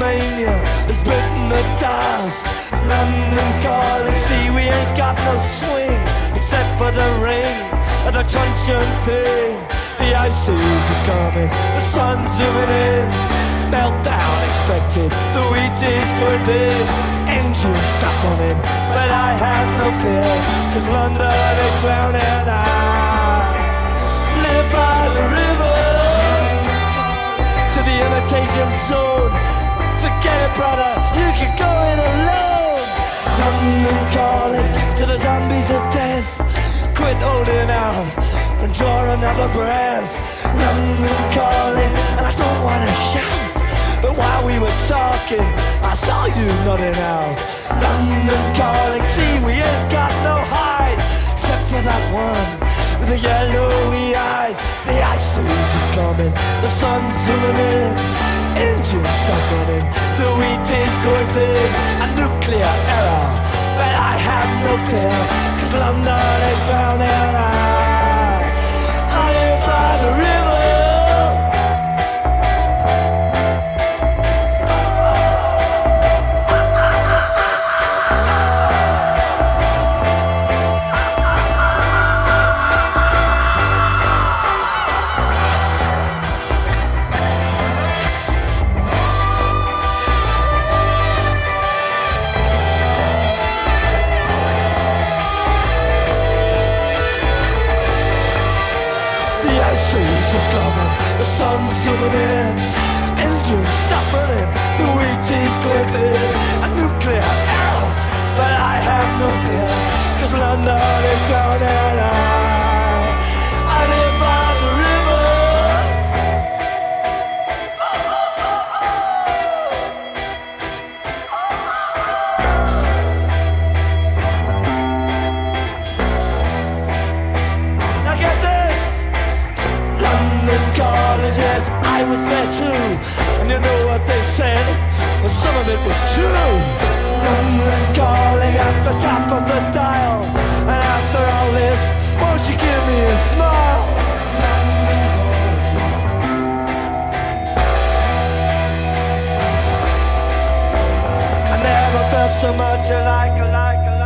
mania has bitten the dust. London calling, see we ain't got no swing except for the ring of the truncheon thing. The ice age is coming, the sun's zooming in. Meltdown expected, the wheat is going thin. Engines stop running, but I have no fear, 'cause London is drowning. I live by the river, to the imitation zone. Forget it, brother, you can go it alone. London calling to the zombies of death. Quit holding out and draw another breath. London calling, and I don't wanna shout, but while we were talking, I saw you nodding out. London calling, see we ain't got no highs, except for that one with the yellowy eyes. The ice age is coming, the sun's zooming in. Engines stop running, the wheat is going thin. A nuclear error, but I have no fear, 'cause London is drowning. I live by the river. Is coming, the sun's zooming in. Engines stop running, the wheat is going thin. A nuclear error, but I have no fear, 'cause London is drowning. I live by the river. Now get this. London calling, yes, I was there too. And you know what they said? Well, some of it was true. London calling at the top of the dial. And after all this, won't you give me a smile? London calling. I never felt so much like